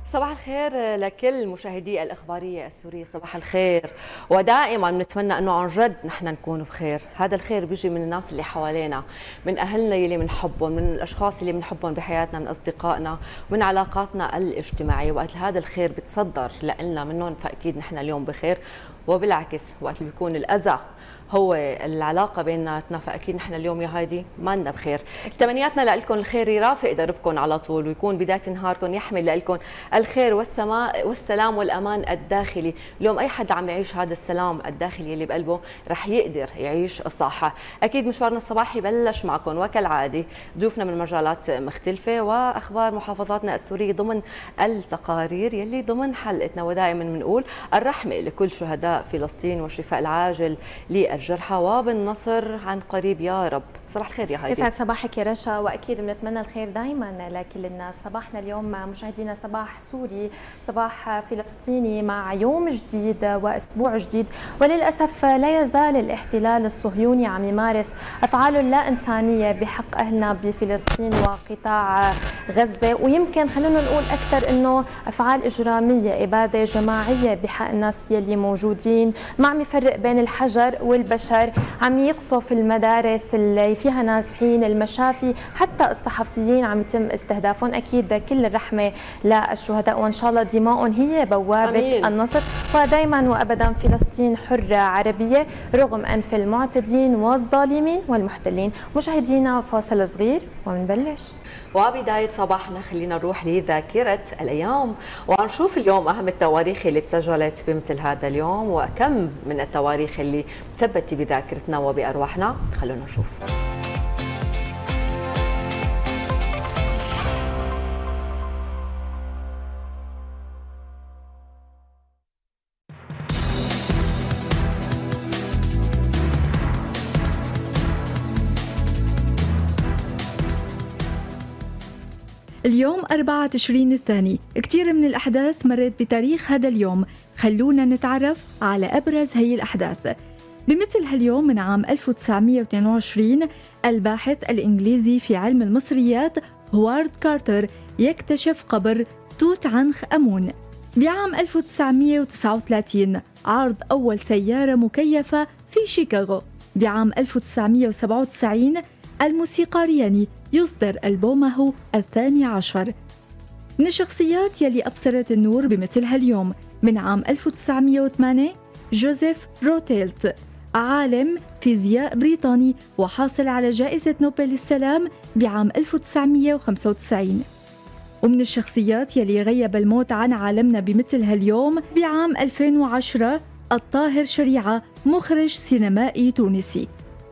صباح الخير لكل مشاهدي الإخبارية السورية. صباح الخير، ودائما نتمنى أنه عن جد نحن نكون بخير. هذا الخير بيجي من الناس اللي حوالينا، من أهلنا اللي بنحبهم، من الأشخاص اللي بنحبهم بحياتنا، من أصدقائنا، من علاقاتنا الاجتماعية. وقت هذا الخير بتصدر لنا منهم فأكيد نحن اليوم بخير. وبالعكس وقت اللي بيكون الأذى هو العلاقة بيناتنا فأكيد نحن اليوم يا هايدي ما لنا بخير. تمنياتنا لكم الخير يرافق دربكم على طول، ويكون بداية نهاركم يحمل لكم الخير والسماء والسلام والأمان الداخلي. اليوم أي حد عم يعيش هذا السلام الداخلي اللي بقلبه رح يقدر يعيش الصحة. أكيد مشوارنا الصباحي بلش معكم وكالعادة ضيوفنا من مجالات مختلفة وأخبار محافظاتنا السورية ضمن التقارير يلي ضمن حلقتنا. ودائما بنقول الرحمة لكل شهداء فلسطين والشفاء العاجل الجرحى وبالنصر عن قريب يا رب. صباح الخير يا هايدي. يسعد صباحك يا رشا، واكيد بنتمنى الخير دائما لكل الناس. صباحنا اليوم مشاهدينا صباح سوري، صباح فلسطيني مع يوم جديد واسبوع جديد، وللاسف لا يزال الاحتلال الصهيوني عم يمارس افعاله اللا انسانيه بحق اهلنا بفلسطين وقطاع غزه، ويمكن خلونا نقول اكثر انه افعال اجراميه، اباده جماعيه بحق الناس يلي موجودين، ما عم يفرق بين الحجر والبشر، عم يقصف المدارس اللي فيها نازحين، المشافي، حتى الصحفيين عم يتم استهدافهم. اكيد كل الرحمه للشهداء، وان شاء الله دماؤهم هي بوابه النصر، ودائما وابدا فلسطين حره عربيه رغم انف المعتدين والظالمين والمحتلين. مشاهدينا فاصل صغير وبنبلش. وبداية صباحنا خلينا نروح لذاكرة الأيام ونشوف اليوم أهم التواريخ اللي تسجلت بمثل هذا اليوم، وكم من التواريخ اللي ثبت بذاكرتنا وبأرواحنا. خلونا نشوف. اليوم 4 تشرين الثاني، كتير من الأحداث مرت بتاريخ هذا اليوم. خلونا نتعرف على أبرز هي الأحداث. بمثل هاليوم من عام 1922 الباحث الإنجليزي في علم المصريات هوارد كارتر يكتشف قبر توت عنخ آمون. بعام 1939 عرض أول سيارة مكيفة في شيكاغو. بعام 1997 الموسيقار ياني يصدر ألبومه الثاني عشر. من الشخصيات يلي أبصرت النور بمثل هاليوم من عام 1908 جوزيف روتيلت، عالم فيزياء بريطاني وحاصل على جائزة نوبل للسلام بعام 1995. ومن الشخصيات يلي غيب الموت عن عالمنا بمثل هاليوم بعام 2010 الطاهر شريعة، مخرج سينمائي تونسي.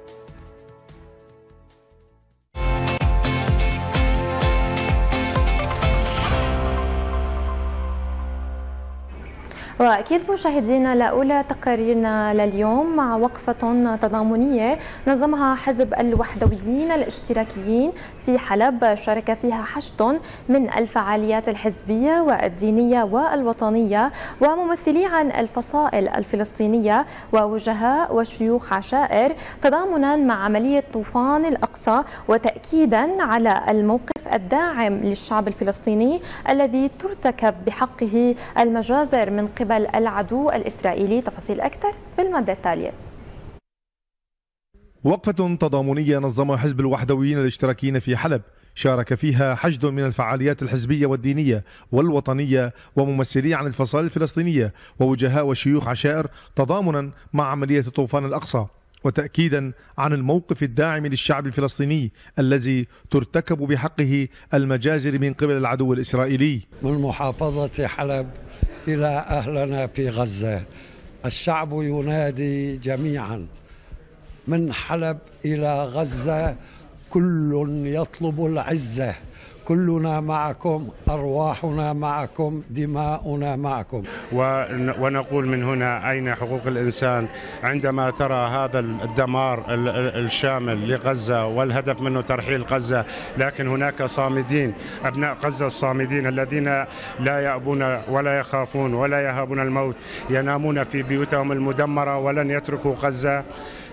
وأكيد مشاهدينا لأولى تقاريرنا لليوم مع وقفة تضامنية نظمها حزب الوحدويين الاشتراكيين في حلب، شارك فيها حشد من الفعاليات الحزبية والدينية والوطنية وممثلي عن الفصائل الفلسطينية ووجهاء وشيوخ عشائر، تضامنا مع عملية طوفان الأقصى وتأكيدا على الموقف الداعم للشعب الفلسطيني الذي ترتكب بحقه المجازر من قبل العدو الإسرائيلي. تفاصيل أكثر بالمادة التالية. وقفة تضامنية نظمها حزب الوحدويين الاشتراكيين في حلب، شارك فيها حشد من الفعاليات الحزبية والدينية والوطنية وممثلي عن الفصائل الفلسطينية ووجهاء وشيوخ عشائر، تضامنا مع عملية طوفان الأقصى وتأكيدا عن الموقف الداعم للشعب الفلسطيني الذي ترتكب بحقه المجازر من قبل العدو الإسرائيلي. من محافظة حلب إلى أهلنا في غزة، الشعب ينادي جميعا من حلب إلى غزة، كل يطلب العزة، كلنا معكم، أرواحنا معكم، دماؤنا معكم. ونقول من هنا أين حقوق الإنسان عندما ترى هذا الدمار الشامل لغزة والهدف منه ترحيل غزة، لكن هناك صامدين، أبناء غزة الصامدين الذين لا يأبون ولا يخافون ولا يهابون الموت، ينامون في بيوتهم المدمرة ولن يتركوا غزة.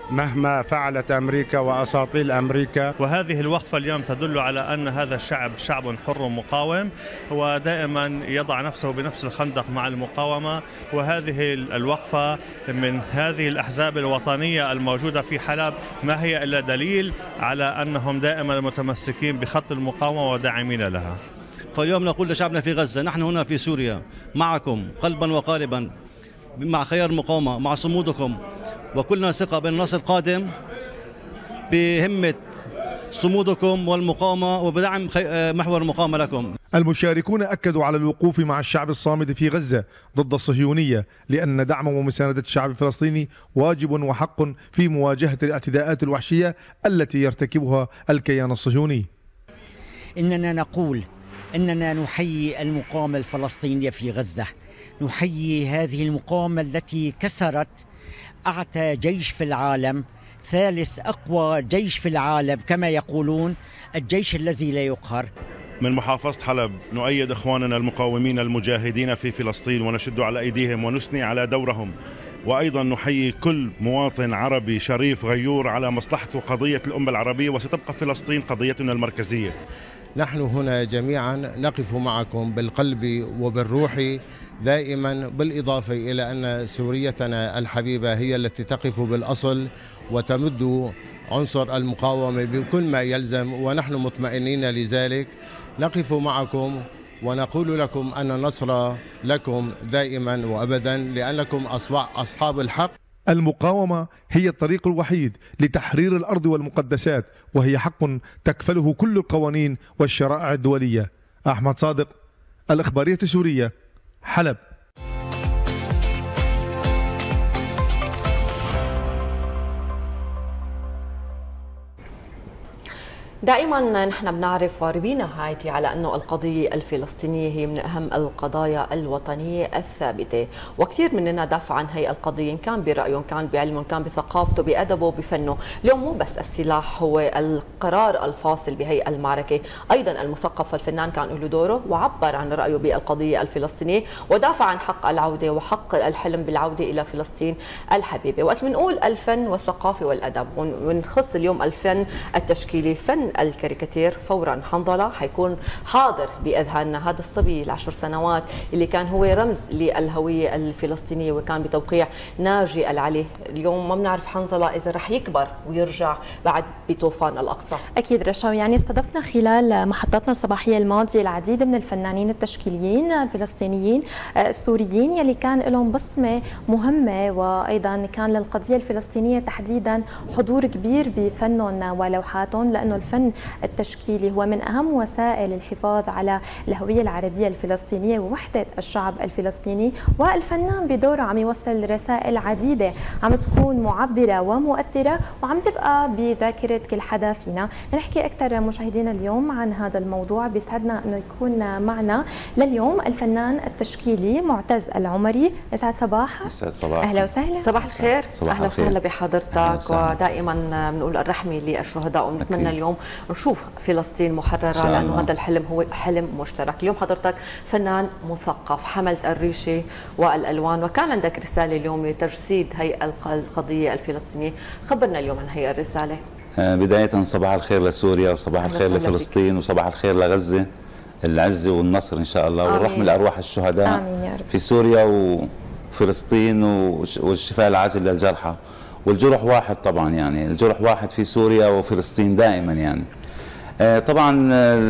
مهما فعلت أمريكا وأساطيل أمريكا. وهذه الوقفة اليوم تدل على أن هذا الشعب شعب حر مقاوم، ودائما يضع نفسه بنفس الخندق مع المقاومة. وهذه الوقفة من هذه الأحزاب الوطنية الموجودة في حلب ما هي إلا دليل على أنهم دائما متمسكين بخط المقاومة وداعمين لها. فاليوم نقول لشعبنا في غزة: نحن هنا في سوريا معكم قلبا وقالبا، مع خيار المقاومة، مع صمودكم، وكلنا ثقة بالنصر القادم بهمة صمودكم والمقاومة وبدعم محور المقاومة لكم. المشاركون أكدوا على الوقوف مع الشعب الصامد في غزة ضد الصهيونية، لأن دعم ومساندة الشعب الفلسطيني واجب وحق في مواجهة الاعتداءات الوحشية التي يرتكبها الكيان الصهيوني. إننا نقول إننا نحيي المقاومة الفلسطينية في غزة، نحيي هذه المقاومة التي كسرت أعتى جيش في العالم، ثالث أقوى جيش في العالم كما يقولون، الجيش الذي لا يقهر. من محافظة حلب نؤيد إخواننا المقاومين المجاهدين في فلسطين ونشد على أيديهم ونثني على دورهم، وأيضا نحيي كل مواطن عربي شريف غيور على مصلحة وقضية الأمة العربية، وستبقى فلسطين قضيتنا المركزية. نحن هنا جميعا نقف معكم بالقلب وبالروح دائما، بالإضافة إلى أن سوريتنا الحبيبة هي التي تقف بالأصل وتمد عنصر المقاومة بكل ما يلزم، ونحن مطمئنين لذلك. نقف معكم ونقول لكم أن النصر لكم دائما وأبدا، لأنكم أصحاب الحق. المقاومة هي الطريق الوحيد لتحرير الأرض والمقدسات، وهي حق تكفله كل القوانين والشرائع الدولية. أحمد صادق، الإخبارية السورية، حلب. دائما نحن بنعرف وربينا هايتي على أنه القضية الفلسطينية هي من أهم القضايا الوطنية الثابتة، وكثير مننا دافع عن هي القضية، إن كان برأيه، إن كان بعلمه، إن كان بثقافته، بأدبه، بفنه. اليوم مو بس السلاح هو القرار الفاصل بهي المعركة، أيضا المثقف والفنان كان له دوره وعبر عن رأيه بالقضية الفلسطينية ودافع عن حق العودة وحق الحلم بالعودة إلى فلسطين الحبيبة. وقت بنقول الفن والثقافة والأدب ونخص اليوم الفن التشكيلي، فن الكاريكاتير، فورا حنظلة حيكون حاضر بأذهاننا. هذا الصبي ال10 سنوات اللي كان هو رمز للهوية الفلسطينية وكان بتوقيع ناجي العلي، اليوم ما بنعرف حنظلة إذا رح يكبر ويرجع بعد بطوفان الأقصى. أكيد رشا، يعني استضفنا خلال محطتنا الصباحية الماضية العديد من الفنانين التشكيليين الفلسطينيين السوريين يلي كان لهم بصمة مهمة، وأيضا كان للقضية الفلسطينية تحديدا حضور كبير بفنهم ولوحاتهم، لأنه الفن التشكيلي هو من أهم وسائل الحفاظ على الهوية العربية الفلسطينية ووحدة الشعب الفلسطيني. والفنان بدوره عم يوصل رسائل عديدة عم تكون معبرة ومؤثرة وعم تبقى بذاكرة كل حدا فينا. نحكي أكثر مشاهدينا اليوم عن هذا الموضوع، بيسعدنا أنه يكون معنا لليوم الفنان التشكيلي معتز العمري. يسعد صباح. يسعد صباح. أهلا وسهلا. صباح الخير. أهلا وسهلا بحضرتك. ودائما بنقول الرحمة للشهداء، ونتمنى اليوم نشوف فلسطين محررة، لأنه هذا الحلم هو حلم مشترك. اليوم حضرتك فنان مثقف، حملت الريشة والألوان، وكان عندك رسالة اليوم لتجسيد هي القضية الفلسطينية. خبرنا اليوم عن هي الرسالة. بداية صباح الخير لسوريا، وصباح الخير لفلسطين، وصباح الخير لغزة، العزة والنصر إن شاء الله، والرحمة لأرواح الشهداء. آمين يا رب. في سوريا وفلسطين، والشفاء العاجل للجرحى. والجرح واحد طبعا، يعني الجرح واحد في سوريا وفلسطين دائما. يعني طبعا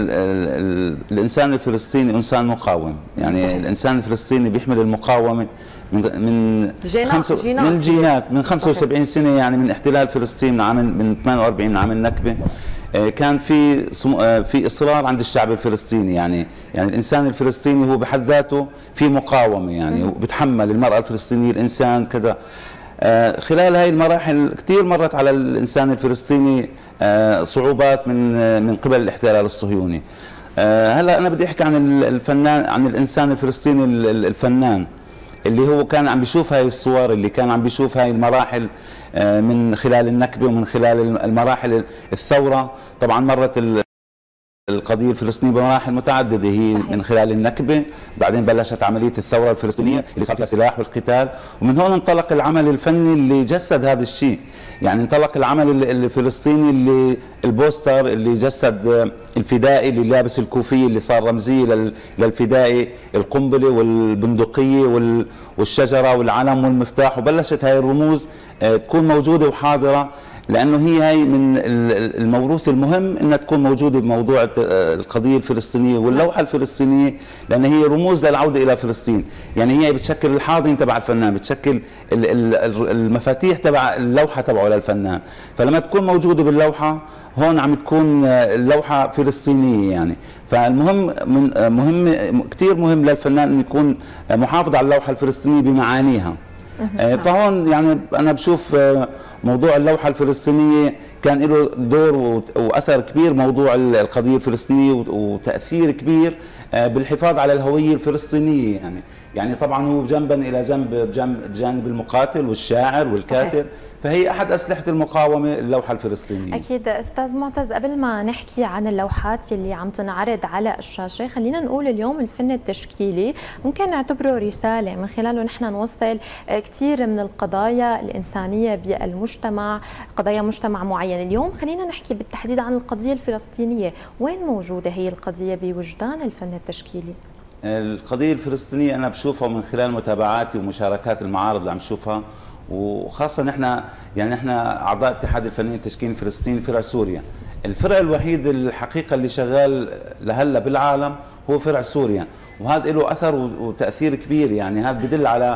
الإنسان الفلسطيني إنسان مقاوم، يعني صحيح. الإنسان الفلسطيني بيحمل المقاومة من الجينات، من 75 سنة، يعني من احتلال فلسطين من 48 عام النكبة. كان في إصرار عند الشعب الفلسطيني، يعني الإنسان الفلسطيني هو بحد ذاته في مقاومة، يعني وبتحمل المرأة الفلسطينية، الإنسان كذا. خلال هاي المراحل كثير مرت على الإنسان الفلسطيني صعوبات من قبل الاحتلال الصهيوني. هلا أنا بدي أحكي عن الفنان، عن الإنسان الفلسطيني الفنان اللي هو كان عم بيشوف هاي الصور، اللي كان عم بيشوف هاي المراحل من خلال النكبة ومن خلال المراحل الثورة. طبعا مرت القضية الفلسطينية بمراحل متعددة، هي صحيح. من خلال النكبة، بعدين بلشت عملية الثورة الفلسطينية اللي صار فيها السلاح والقتال، ومن هون انطلق العمل الفني اللي جسد هذا الشيء. يعني انطلق العمل الفلسطيني اللي البوستر اللي جسد الفدائي اللي لابس الكوفية اللي صار رمزية للفدائي، القنبلة والبندقية والشجرة والعلم والمفتاح، وبلشت هاي الرموز تكون موجودة وحاضرة، لأنه هي من الموروث المهم أنها تكون موجودة بموضوع القضية الفلسطينية واللوحة الفلسطينية، لأن هي رموز للعودة إلى فلسطين. يعني هي بتشكل الحاضن تبع الفنان، بتشكل المفاتيح تبع اللوحة تبعه للفنان. فلما تكون موجودة باللوحة هون عم تكون اللوحة فلسطينية يعني. فالمهم كثير مهم للفنان أن يكون محافظ على اللوحة الفلسطينية بمعانيها. فهون يعني أنا بشوف موضوع اللوحة الفلسطينية كان له دور وأثر كبير، موضوع القضية الفلسطينية وتأثير كبير بالحفاظ على الهوية الفلسطينية يعني طبعا هو جنبا إلى جنب بجانب المقاتل والشاعر والكاتب. صحيح. فهي أحد أسلحة المقاومة اللوحة الفلسطينية. أكيد أستاذ معتز، قبل ما نحكي عن اللوحات اللي عم تنعرض على الشاشة، خلينا نقول اليوم الفن التشكيلي ممكن نعتبره رسالة من خلاله نحن نوصل كثير من القضايا الإنسانية بالمجتمع، قضايا مجتمع معين. اليوم خلينا نحكي بالتحديد عن القضية الفلسطينية، وين موجودة هي القضية بوجدان الفن التشكيلي؟ القضية الفلسطينية أنا بشوفها من خلال متابعاتي ومشاركات المعارض اللي عم شوفها، وخاصة نحن أعضاء اتحاد الفنانين التشكيلي الفلسطيني فرع سوريا. الفرع الوحيد الحقيقة اللي شغال لهلا بالعالم هو فرع سوريا، وهذا له أثر وتأثير كبير. يعني هذا بدل على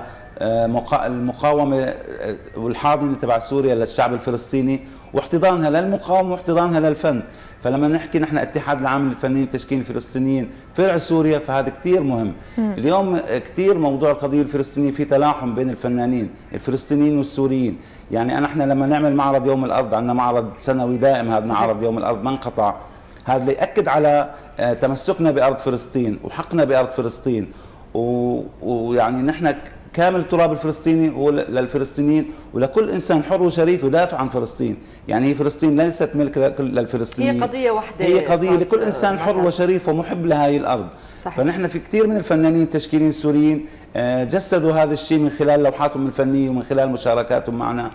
المقاومة والحاضنة تبع سوريا للشعب الفلسطيني واحتضانها للمقاومة واحتضانها للفن. فلما نحكي نحن اتحاد العام للفنانين التشكيلي الفلسطينيين فرع سوريا فهذا كثير مهم. اليوم كثير موضوع القضية الفلسطينية في تلاحم بين الفنانين الفلسطينيين والسوريين. يعني احنا لما نعمل معرض يوم الأرض، عندنا معرض سنوي دائم، هذا معرض يوم الأرض ما انقطع، هذا ليأكد على تمسكنا بأرض فلسطين وحقنا بأرض فلسطين، ويعني نحن كامل التراب الفلسطيني هو للفلسطينيين، ولكل انسان حر وشريف يدافع عن فلسطين. يعني هي فلسطين ليست ملك للفلسطينيين، هي قضيه واحده، هي قضيه لكل انسان حر وشريف ومحب لهذه الارض. صحيح. فنحن في كثير من الفنانين التشكيليين السوريين جسدوا هذا الشيء من خلال لوحاتهم الفنيه ومن خلال مشاركاتهم معنا.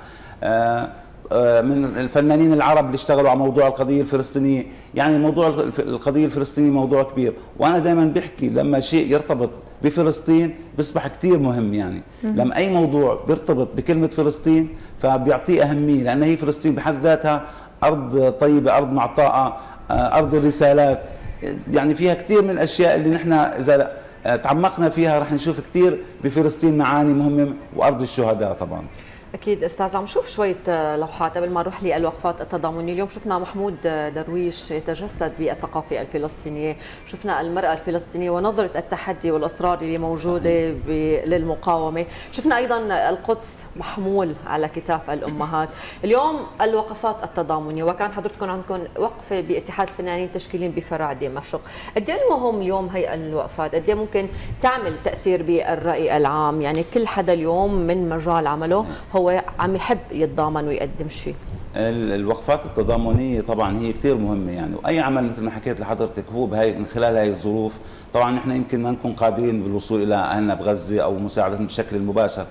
من الفنانين العرب اللي اشتغلوا على موضوع القضية الفلسطينية. يعني موضوع القضية الفلسطينية موضوع كبير، وأنا دائما بحكي لما شيء يرتبط بفلسطين بيصبح كثير مهم. يعني لما أي موضوع بيرتبط بكلمة فلسطين فبيعطيه أهمية، لأن هي فلسطين بحد ذاتها أرض طيبة، أرض معطاءة، أرض الرسالات. يعني فيها كثير من الأشياء اللي نحن إذا تعمقنا فيها رح نشوف كثير بفلسطين معاني مهمة، وأرض الشهداء طبعا. أكيد أستاذ، عم شوف شوية لوحات قبل ما نروح للوقفات التضامنية. اليوم شفنا محمود درويش يتجسد بالثقافة الفلسطينية، شفنا المرأة الفلسطينية ونظرة التحدي والأصرار اللي موجودة للمقاومة، شفنا أيضا القدس محمول على كتاف الأمهات. اليوم الوقفات التضامنية، وكان حضرتكم عندكم وقفة باتحاد الفنانين التشكيليين بفرع دمشق. قد ايه المهم اليوم هي الوقفات؟ قد ايه ممكن تعمل تأثير بالرأي العام؟ يعني كل حدا اليوم من مجال عمله هو عم يحب يتضامن ويقدم شيء. الوقفات التضامنيه طبعا هي كثير مهمه يعني، واي عمل مثل ما حكيت لحضرتك هو من خلال هاي الظروف. طبعا نحن يمكن ما نكون قادرين بالوصول الى اهلنا بغزه او مساعدتهم بشكل مباشر.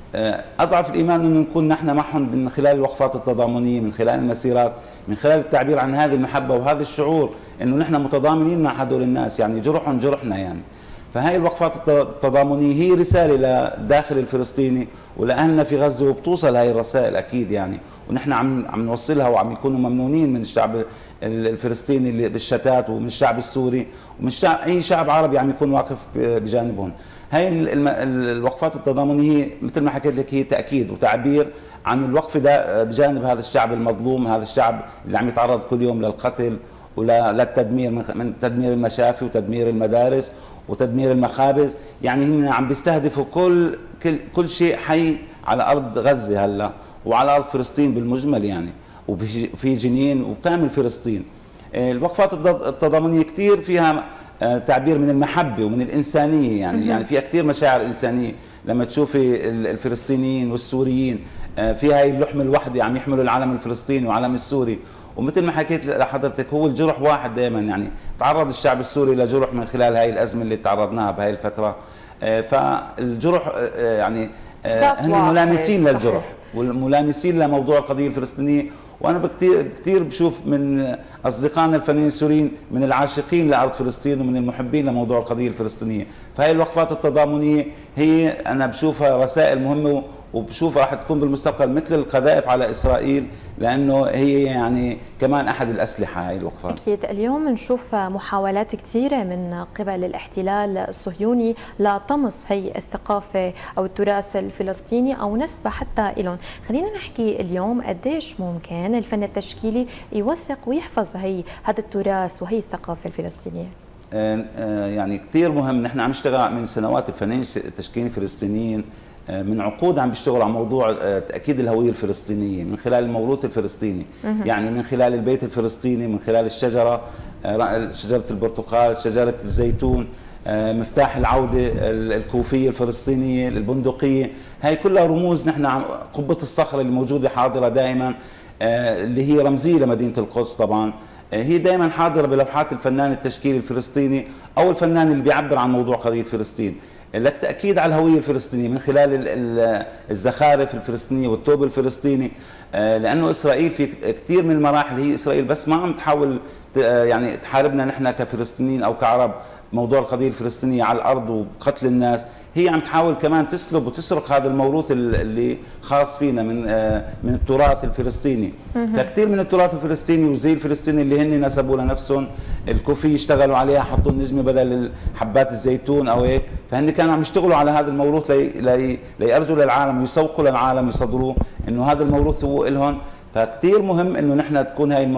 اضعف الايمان انه نكون نحن معهم من خلال الوقفات التضامنيه، من خلال المسيرات، من خلال التعبير عن هذه المحبه وهذا الشعور انه نحن متضامنين مع هذول الناس، يعني جرحهم جرحنا يعني. فهي الوقفات التضامنية هي رسالة للداخل الفلسطيني ولأهلنا في غزة، وبتوصل هاي الرسائل أكيد يعني، ونحن عم نوصلها وعم يكونوا ممنونين من الشعب الفلسطيني اللي بالشتات، ومن الشعب السوري، ومن أي شعب عربي عم يكون واقف بجانبهم. هاي الوقفات التضامنية هي مثل ما حكيت لك هي تأكيد وتعبير عن الوقفة ده بجانب هذا الشعب المظلوم، هذا الشعب اللي عم يتعرض كل يوم للقتل وللتدمير، من تدمير المشافي وتدمير المدارس وتدمير المخابز. يعني هن عم بيستهدفوا كل شيء حي على أرض غزة هلا وعلى أرض فلسطين بالمجمل يعني، وفي جنين وكامل فلسطين. الوقفات التضامنية كثير فيها تعبير من المحبة ومن الإنسانية يعني فيها كثير مشاعر إنسانية. لما تشوفي الفلسطينيين والسوريين في هاي اللحمة الوحدة عم يحملوا العلم الفلسطيني وعلم السوري، ومثل ما حكيت لحضرتك هو الجرح واحد دائما، يعني تعرض الشعب السوري لجرح من خلال هاي الازمه اللي تعرضناها بهاي الفتره. فالجرح يعني هن ملامسين للجرح والملامسين لموضوع القضيه الفلسطينيه. وانا كثير بشوف من اصدقائنا الفنانين السوريين من العاشقين لارض فلسطين ومن المحبين لموضوع القضيه الفلسطينيه. فهي الوقفات التضامنيه هي انا بشوفها رسائل مهمه، وبشوفها راح تكون بالمستقبل مثل القذائف على اسرائيل، لانه هي يعني كمان احد الاسلحه هاي الوقفات. اكيد اليوم نشوف محاولات كثيره من قبل الاحتلال الصهيوني لطمس هي الثقافه او التراث الفلسطيني او نسبه حتى لهم. خلينا نحكي اليوم قديش ممكن الفن التشكيلي يوثق ويحفظ هذا التراث وهي الثقافه الفلسطينيه. يعني كثير مهم. نحن عم نشتغل من سنوات، الفنانين التشكيليين الفلسطينيين من عقود عم بيشتغلوا على موضوع تأكيد الهوية الفلسطينية من خلال الموروث الفلسطيني، يعني من خلال البيت الفلسطيني، من خلال الشجرة، شجرة البرتقال، شجرة الزيتون، مفتاح العودة الكوفية الفلسطينية، البندقية. هاي كلها رموز. نحن قبة الصخرة اللي موجودة حاضرة دائما، اللي هي رمزية لمدينة القدس طبعا، هي دائما حاضرة بلوحات الفنان التشكيلي الفلسطيني أو الفنان اللي بيعبر عن موضوع قضية فلسطين، للتأكيد على الهوية الفلسطينية من خلال الزخارف الفلسطينية والثوب الفلسطيني. لأنه إسرائيل في كثير من المراحل، هي إسرائيل بس ما عم تحاول يعني تحاربنا نحن كفلسطينيين أو كعرب موضوع القضية الفلسطينية على الأرض وقتل الناس، هي عم تحاول كمان تسلب وتسرق هذا الموروث اللي خاص فينا من التراث الفلسطيني. فكثير من التراث الفلسطيني والزي الفلسطيني اللي هن نسبوا لنفسهم، الكوفي اشتغلوا عليها، حطوا النجمة بدل حبات الزيتون أو هيك، فهن كانوا عم يشتغلوا على هذا الموروث ليأرجوا للعالم ويسوقوا للعالم ويصدروه إنه هذا الموروث هو إلهم. فكثير مهم إنه نحن تكون هاي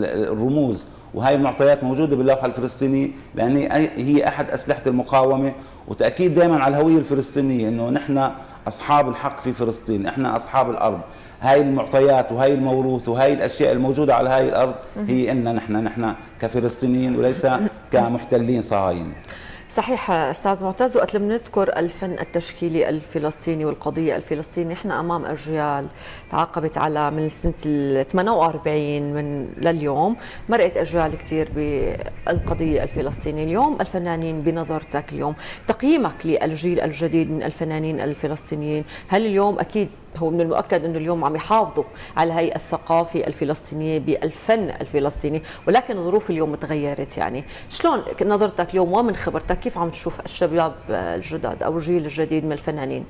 الرموز وهي المعطيات موجودة باللوحة الفلسطينية، لأن هي أحد أسلحة المقاومة وتأكيد دائما على الهوية الفلسطينية، إنه نحن أصحاب الحق في فلسطين، إحنا أصحاب الأرض. هاي المعطيات وهي الموروث وهي الأشياء الموجودة على هاي الأرض هي إننا نحن كفلسطينيين وليس كمحتلين صهاينة. صحيح استاذ معتز، وقت لما نذكر الفن التشكيلي الفلسطيني والقضيه الفلسطينيه، نحن امام اجيال تعاقبت على من سنه ال 48 من لليوم، مرقت اجيال كثير بالقضيه الفلسطينيه. اليوم الفنانين بنظرتك، اليوم تقييمك للجيل الجديد من الفنانين الفلسطينيين، هل اليوم اكيد هو من المؤكد انه اليوم عم يحافظوا على هي الثقافه الفلسطينيه بالفن الفلسطيني، ولكن الظروف اليوم تغيرت، يعني شلون نظرتك اليوم ومن خبرتك كيف عم تشوف الشباب الجداد او الجيل الجديد من الفنانين؟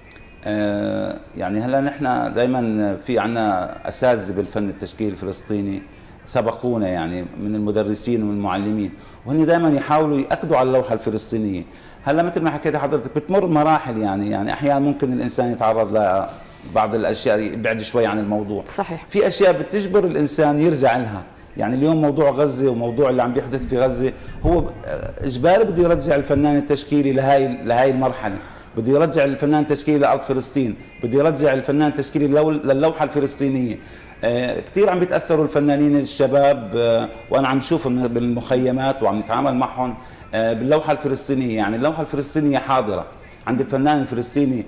يعني هلا نحن دائما في عنا اساتذه بالفن التشكيلي الفلسطيني سبقونا، يعني من المدرسين ومن المعلمين، وهن دائما يحاولوا ياكدوا على اللوحه الفلسطينيه. هلا مثل ما حكيت حضرتك بتمر مراحل، يعني احيانا ممكن الانسان يتعرض لبعض الاشياء يبعد شوي عن الموضوع. صحيح. في اشياء بتجبر الانسان يرجع لها، يعني اليوم موضوع غزه وموضوع اللي عم بيحدث في غزه هو اجباري بده يرجع الفنان التشكيلي لهي المرحله، بده يرجع الفنان التشكيلي لارض فلسطين، بده يرجع الفنان التشكيلي للوحه الفلسطينيه. كثير عم بيتاثروا الفنانين الشباب، وانا عم شوفهم بالمخيمات وعم نتعامل معهم باللوحه الفلسطينيه. يعني اللوحه الفلسطينيه حاضره عند الفنان الفلسطيني،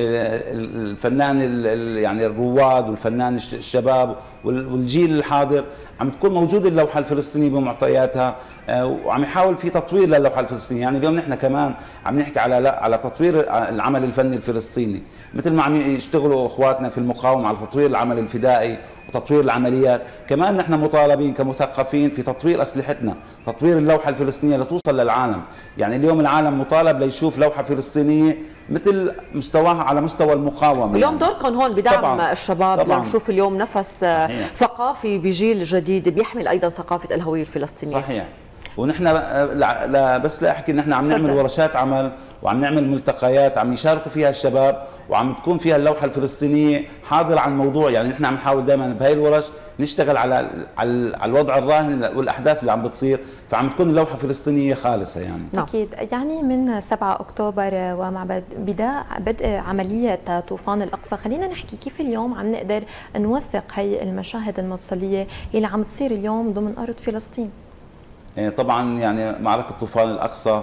الفنان يعني الرواد والفنان الشباب والجيل الحاضر عم تكون موجوده اللوحه الفلسطينيه بمعطياتها، وعم يحاول في تطوير للوحه الفلسطينيه. يعني اليوم نحن كمان عم نحكي على تطوير العمل الفني الفلسطيني، مثل ما عم يشتغلوا اخواتنا في المقاومه على تطوير العمل الفدائي وتطوير العمليات، كمان نحن مطالبين كمثقفين في تطوير اسلحتنا، تطوير اللوحه الفلسطينيه لتوصل للعالم. يعني اليوم العالم مطالب ليشوف لوحه فلسطينيه مثل مستواها على مستوى المقاومه. اليوم دوركم هون بدعم طبعاً الشباب لنشوف اليوم نفس ثقافي بجيل جديد بيحمل ايضا ثقافه الهويه الفلسطينيه. صحيح. ونحن بس لا احكي، نحن عم نعمل ورشات عمل وعم نعمل ملتقيات عم يشاركوا فيها الشباب، وعم تكون فيها اللوحه الفلسطينيه حاضره على الموضوع. يعني نحن عم نحاول دائما بهي الورش نشتغل على الوضع الراهن والاحداث اللي عم بتصير، فعم تكون اللوحه الفلسطينيه خالصه. يعني اكيد. يعني من 7 اكتوبر ومع بدء عمليه طوفان الاقصى، خلينا نحكي كيف اليوم عم نقدر نوثق هي المشاهد المفصليه اللي عم تصير اليوم ضمن ارض فلسطين. طبعا يعني معركة طوفان الأقصى،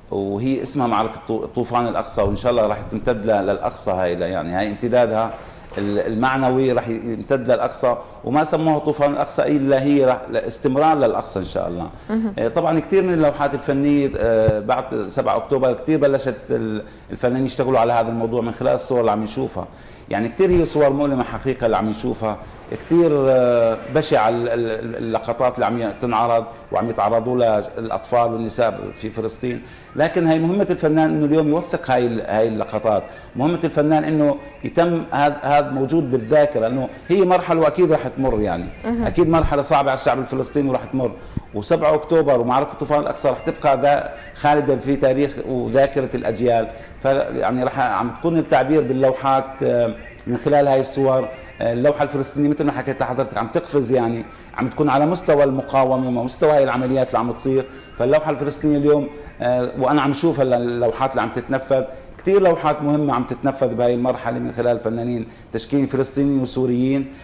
وهي اسمها معركة طوفان الأقصى، وإن شاء الله راح تمتد للأقصى. هاي يعني هاي امتدادها المعنوي رح يمتد للاقصى، وما سموه طوفان الاقصى الا هي استمرار للاقصى ان شاء الله. طبعا كثير من اللوحات الفنيه بعد 7 اكتوبر كثير بلشت الفنانين يشتغلوا على هذا الموضوع من خلال الصور اللي عم نشوفها، يعني كثير هي صور مؤلمه حقيقه اللي عم نشوفها، كثير بشعه اللقطات اللي عم تنعرض وعم يتعرضوا لها الاطفال والنساء في فلسطين، لكن هي مهمه الفنان انه اليوم يوثق هاي اللقطات، مهمه الفنان انه يتم هذا موجود بالذاكره، انه هي مرحله واكيد رح تمر، يعني اكيد مرحله صعبه على الشعب الفلسطيني ورح تمر، و7 اكتوبر ومعركه طوفان الاقصى رح تبقى خالده في تاريخ وذاكره الاجيال، فيعني رح عم تكون التعبير باللوحات من خلال هاي الصور. اللوحه الفلسطينيه مثل ما حكيت لحضرتك عم تقفز، يعني عم تكون على مستوى المقاومه ومستوى هاي العمليات اللي عم تصير، فاللوحه الفلسطينيه اليوم وانا عم شوف اللوحات اللي عم تتنفذ، كثير لوحات مهمه عم تتنفذ بهي المرحله من خلال فنانين تشكيليين فلسطينيين وسوريين.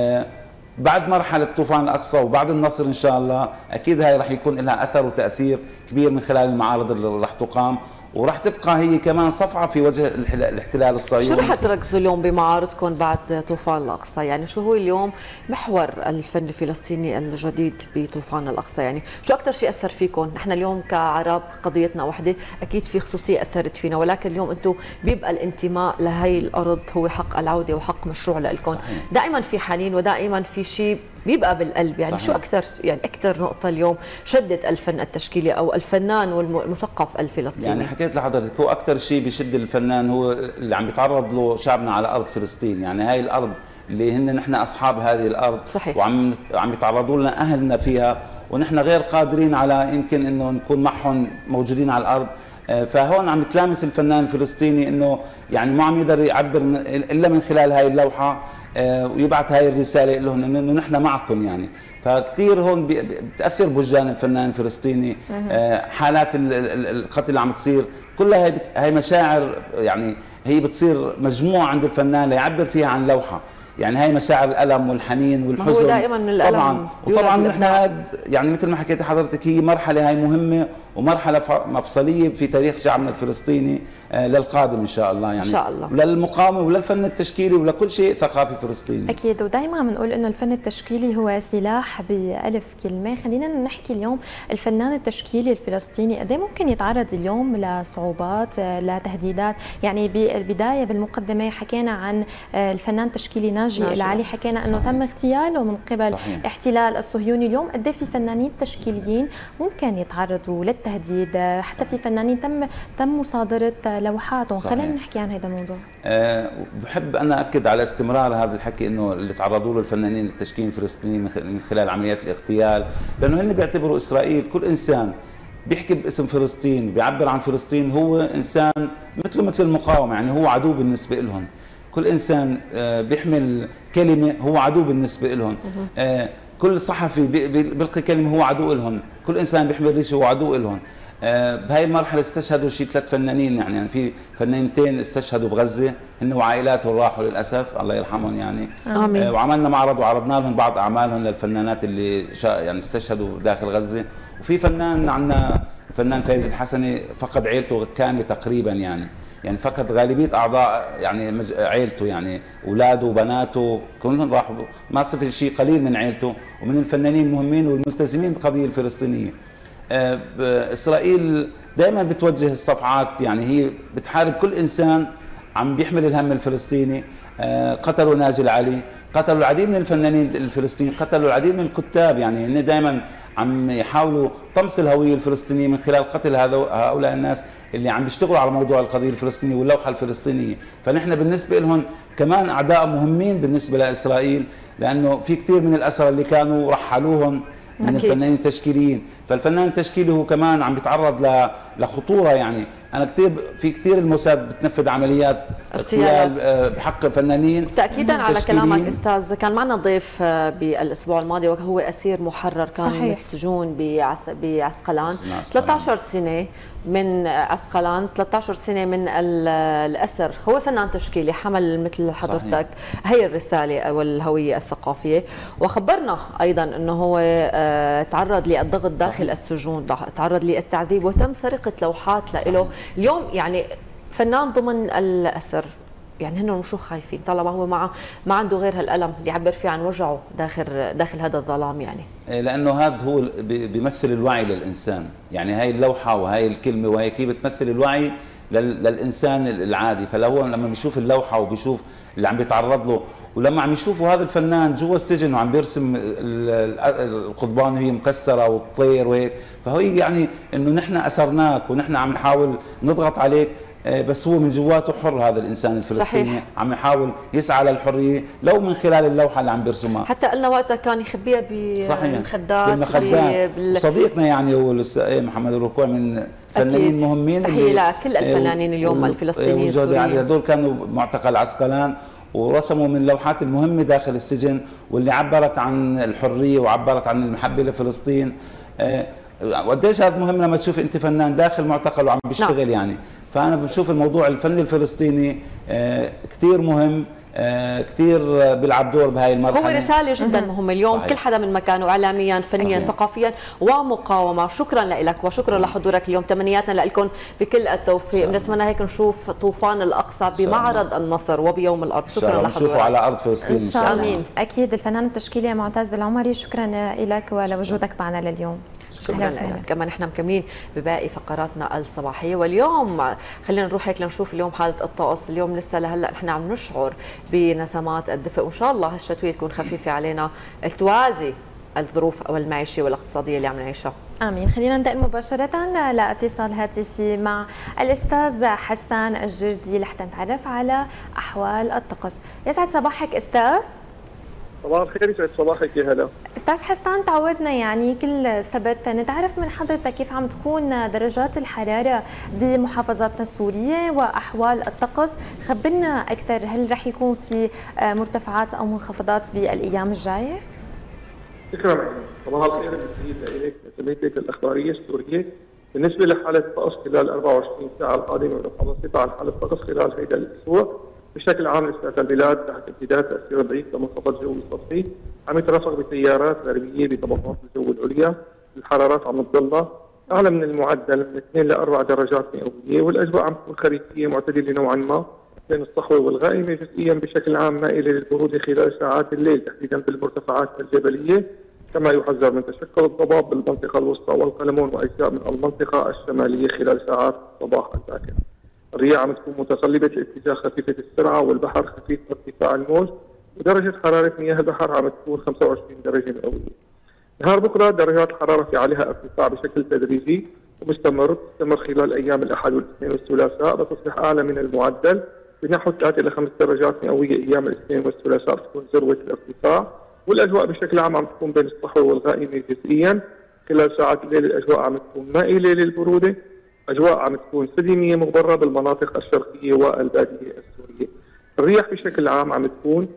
بعد مرحله طوفان الاقصى وبعد النصر ان شاء الله اكيد هاي رح يكون لها اثر وتاثير كبير من خلال المعارض اللي رح تقام، ورح تبقى هي كمان صفعه في وجه الاحتلال الصهيوني. شو رح تركزوا اليوم بمعارضكم بعد طوفان الاقصى؟ يعني شو هو اليوم محور الفن الفلسطيني الجديد بطوفان الاقصى؟ يعني شو اكثر شيء اثر فيكم؟ نحن اليوم كعرب قضيتنا وحده، اكيد في خصوصيه اثرت فينا، ولكن اليوم انتم بيبقى الانتماء لهي الارض هو حق العوده وحق مشروع لكم، دائما في حنين ودائما في شيء بيبقى بالقلب، يعني صحيح. شو اكثر نقطه اليوم شدت الفن التشكيلي او الفنان والمثقف الفلسطيني؟ يعني حكيت لحضرتك هو اكثر شيء بيشد الفنان هو اللي عم يتعرض له شعبنا على ارض فلسطين، يعني هاي الارض اللي هن نحن اصحاب هذه الارض صحيح. وعم يتعرضوا لنا اهلنا فيها، ونحن غير قادرين على يمكن انه نكون معهم موجودين على الارض، فهون عم يتلامس الفنان الفلسطيني انه يعني ما عم يقدر يعبر الا من خلال هاي اللوحه، ويبعث هاي الرساله لهم انه نحن معكم، يعني فكتير هون بتاثر بوجدان الفنان الفلسطيني. حالات القتل اللي عم تصير كلها هي مشاعر، يعني هي بتصير مجموعه عند الفنان ليعبر فيها عن لوحه، يعني هاي مشاعر الالم والحنين والحزن، هو دائما من الالم طبعا. وطبعا نحن يعني مثل ما حكيت حضرتك هي مرحله هاي مهمه ومرحله مفصليه في تاريخ شعبنا الفلسطيني للقادم ان شاء الله، يعني ان شاء الله، وللمقاومه وللفن التشكيلي ولكل شيء ثقافي فلسطيني. اكيد، ودائما بنقول انه الفن التشكيلي هو سلاح بألف كلمه. خلينا نحكي اليوم الفنان التشكيلي الفلسطيني قد ايه ممكن يتعرض اليوم لصعوبات، لتهديدات. يعني بالبدايه بالمقدمه حكينا عن الفنان التشكيلي ناجي العلي، حكينا انه تم اغتياله من قبل صحيح. احتلال الصهيوني. اليوم قد ايه في فنانين تشكيليين ممكن يتعرضوا للتهديد، حتى في فنانين تم مصادره لوحاتهم. خلينا نحكي عن هذا الموضوع. بحب انا اكد على استمرار هذا الحكي انه اللي تعرضوا له الفنانين التشكيليين الفلسطينيين من خلال عمليات الاغتيال، لانه هن بيعتبروا اسرائيل كل انسان بيحكي باسم فلسطين بيعبر عن فلسطين هو انسان مثل المقاومه، يعني هو عدو بالنسبه لهم. كل انسان بيحمل كلمه هو عدو بالنسبه لهم. كل صحفي بيلقي كلمه هو عدو لهم، كل انسان بيحمل ريشه هو عدو لهم. بهاي المرحله استشهدوا شيء 3 فنانين، يعني في فنانتين استشهدوا بغزه هن وعائلاتهم راحوا للاسف الله يرحمهم يعني. آمين. وعملنا معرض وعرضنا لهم بعض اعمالهم للفنانات اللي يعني استشهدوا داخل غزه. وفي فنان عندنا الفنان فايز الحسني فقد عيلته كامله تقريبا، يعني فقد غالبيه اعضاء يعني عيلته، يعني اولاده وبناته كلهم راحوا، ما صفي شيء قليل من عيلته ومن الفنانين المهمين والملتزمين بالقضيه الفلسطينيه. اسرائيل دائما بتوجه الصفعات، يعني هي بتحارب كل انسان عم بيحمل الهم الفلسطيني. قتلوا ناجي العلي، قتلوا العديد من الفنانين الفلسطينيين، قتلوا العديد من الكتاب، يعني هن دائما عم يحاولوا طمس الهويه الفلسطينيه من خلال قتل هؤلاء الناس اللي عم بيشتغلوا على موضوع القضيه الفلسطينيه واللوحه الفلسطينيه. فنحن بالنسبه لهم كمان اعداء مهمين بالنسبه لاسرائيل، لانه في كثير من الاسرى اللي كانوا رحلوهم من الفنانين التشكيليين، فالفنان التشكيلي هو كمان عم بيتعرض لخطوره. يعني انا في كثير الموساد بتنفذ عمليات اغتيال بحق الفنانين. تاكيدا على كلامك استاذ، كان معنا ضيف بالاسبوع الماضي وهو اسير محرر كان مسجون بعسقلان 13 سنه من عسقلان، 13 سنه من الاسر. هو فنان تشكيلي حمل مثل حضرتك هي الرساله والهويه الثقافيه، وخبرنا ايضا انه هو تعرض للضغط داخل السجون، تعرض للتعذيب وتم سرقه لوحات له. اليوم يعني فنان ضمن الاسر، يعني هن شو خايفين طالما هو ما عنده غير هالألم اللي يعبر فيه عن وجعه داخل هذا الظلام يعني؟ لانه هذا هو بيمثل الوعي للانسان، يعني هاي اللوحه وهي الكلمه وهي كيف بتمثل الوعي للانسان العادي. فلو لما بيشوف اللوحه وبيشوف اللي عم بيتعرض له، ولما عم يشوفوا هذا الفنان جوا السجن وعم بيرسم القضبان وهي مكسره والطير وهيك، فهو يعني انه نحن اسرناك ونحن عم نحاول نضغط عليك، بس هو من جواته حر. هذا الانسان الفلسطيني صحيح. عم يحاول يسعى للحريه لو من خلال اللوحه اللي عم بيرسمها. حتى قلنا وقتها كان يخبيها بالمخدات. صديقنا يعني هو محمد الركوع من فنانين مهمين. تحيه لكل الفنانين اليوم الفلسطينيين السوريين. هذول كانوا معتقل عسقلان ورسموا من اللوحات المهمه داخل السجن واللي عبرت عن الحريه وعبرت عن المحبه لفلسطين. وقديش هذا مهم لما تشوف انت فنان داخل معتقل وعم بيشتغل يعني. فأنا بشوف الموضوع الفني الفلسطيني كتير مهم، كتير بيلعب دور بهاي المرحلة. هو رسالة جدا مهمة اليوم. صحيح. كل حدا من مكانه إعلاميا فنيا صحيح. ثقافيا ومقاومة. شكرا لك وشكرا لحضورك اليوم، تمنياتنا لكم بكل التوفيق. بنتمنى هيك نشوف طوفان الأقصى بمعرض النصر وبيوم الأرض. شكرا لحضورك. نشوفه على أرض فلسطين إن شاء الله. آمين. أكيد الفنان التشكيلي معتز العمري، شكرا لك ولوجودك معنا لليوم. شكرا لك. كمان نحن مكملين بباقي فقراتنا الصباحيه، واليوم خلينا نروح هيك لنشوف اليوم حاله الطقس. اليوم لسه لهلا نحن عم نشعر بنسمات الدفء، وان شاء الله هالشتويه تكون خفيفه علينا توازي الظروف والمعيشيه والاقتصاديه اللي عم نعيشها. امين. خلينا ننتقل مباشره لاتصال هاتفي مع الاستاذ حسان الجردي لحتى نتعرف على احوال الطقس. يسعد صباحك استاذ. صباح الخير، يسعد صباحك يا هلا. استاذ حسان، تعودنا يعني كل سبت نتعرف من حضرتك كيف عم تكون درجات الحراره بمحافظاتنا السوريه واحوال الطقس. خبرنا اكثر، هل رح يكون في مرتفعات او منخفضات بالايام الجايه؟ شكرا. صباح الخير، بالنسبه لك سميتك الاخباريه السوريه. بالنسبه لحاله الطقس خلال 24 ساعه القادمه ونبقى بسيطه عن حاله الطقس خلال هذا الاسبوع. بشكل عام نسبة البلاد تحت امتداد تأثير ضعيف لمنخفض جوي سطحي عم يترافق بتيارات غربية بطبقات الجو العليا. الحرارات عم تظل أعلى من المعدل من 2 ل 4 درجات مئوية، والأجواء عم تكون خريفية معتدلة نوعا ما بين الصحوة والغائمة، جزئيا بشكل عام مائلة للبرودة خلال ساعات الليل تحديدا بالمرتفعات الجبلية، كما يحذر من تشكل الضباب بالمنطقة الوسطى والقلمون وأجزاء من المنطقة الشمالية خلال ساعات الصباح الباكر. الرياح عم تكون متقلبة الاتجاه خفيفة السرعة، والبحر خفيف ارتفاع الموج، ودرجة حرارة مياه البحر عم تكون 25 درجة مئوية. نهار بكرة درجات الحرارة في عليها ارتفاع بشكل تدريجي ومستمر، تستمر خلال أيام الأحد والاثنين والثلاثاء، بتصبح أعلى من المعدل بنحو 3 إلى 5 درجات مئوية أيام الاثنين والثلاثاء بتكون ذروة الارتفاع، والأجواء بشكل عام عم تكون بين الصحوة والغائمة جزئيا. خلال ساعات الليل الأجواء عم تكون مائلة للبرودة، أجواء عم تكون سديمية مغبرة بالمناطق الشرقية والبادية السورية. الرياح بشكل عام عم تكون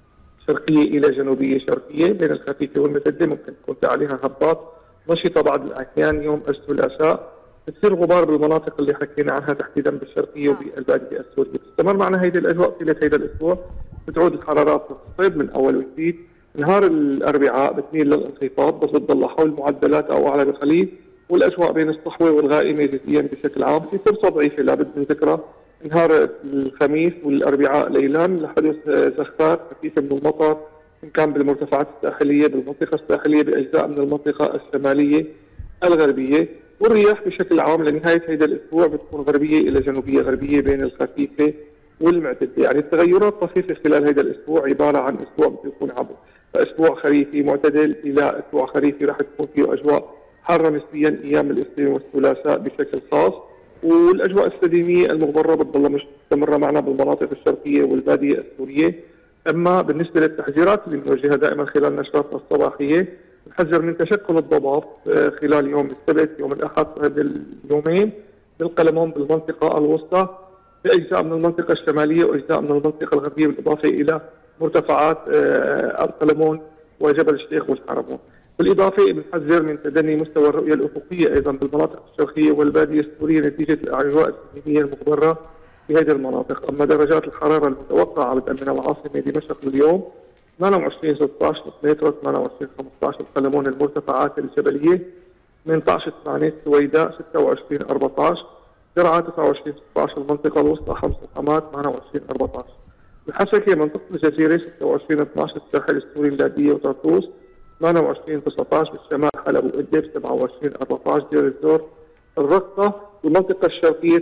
شرقية إلى جنوبية شرقية بين الخفيفة والمتدة، ممكن تكون في عليها هباط نشطة بعض الأحيان يوم الثلاثاء. بتصير غبار بالمناطق اللي حكينا عنها تحديدا بالشرقية وبالبادية السورية. تستمر معنا هذه الأجواء طيلة هذا الأسبوع، بتعود الحرارات تنخفض من أول وجديد. نهار الأربعاء بتميل للانخفاض، بس بتضل حول معدلات أو أعلى بقليل، والاجواء بين الصحوه والغائمه جزئيا بشكل عام. في فرصه ضعيفه لابد من ذكرها نهار الخميس والاربعاء ليلا لحدوث زخات خفيفه من المطر، ان كان بالمرتفعات الساحليه بالمنطقه الساحليه باجزاء من المنطقه الشماليه الغربيه. والرياح بشكل عام لنهايه هذا الاسبوع بتكون غربيه الى جنوبيه غربيه بين الخفيفه والمعتدله. يعني التغيرات طفيفه خلال هذا الاسبوع، عباره عن اسبوع بده يكون اسبوع خريفي معتدل الى اسبوع خريفي راح تكون فيه اجواء حارة نسبيا ايام الاثنين والثلاثاء بشكل خاص، والاجواء السديميه المغبره بتضل مستمره معنا بالمناطق الشرقيه والباديه السوريه. اما بالنسبه للتحذيرات اللي بنوجهها دائما خلال نشراتنا الصباحيه، نحذر من تشكل الضباب خلال يوم السبت يوم الاحد هذه اليومين بالقلمون بالمنطقه الوسطى، باجزاء من المنطقه الشماليه واجزاء من المنطقه الغربيه، بالاضافه الى مرتفعات القلمون وجبل الشيخ والحرمون. بالإضافة بنحذر من تدني مستوى الرؤية الأفقية أيضا بالمناطق الشرقية والبادية السورية نتيجة الأجواء السلمية المغبرة في هذه المناطق. أما درجات الحرارة المتوقعة بدءا من العاصمة دمشق اليوم 28 16 متر، 28 15 القلمون المرتفعات الجبلية، 18 8 السويداء، 26 14 درعا 29/16 المنطقة الوسطى 5 الحماة 28/14 الحسكة منطقة الجزيرة 26/12 الساحل السوري اللاذقية وطرطوس 28/19 بالشمال حلب وإدلب 27/14 دير الزور الرقة والمنطقة الشرقية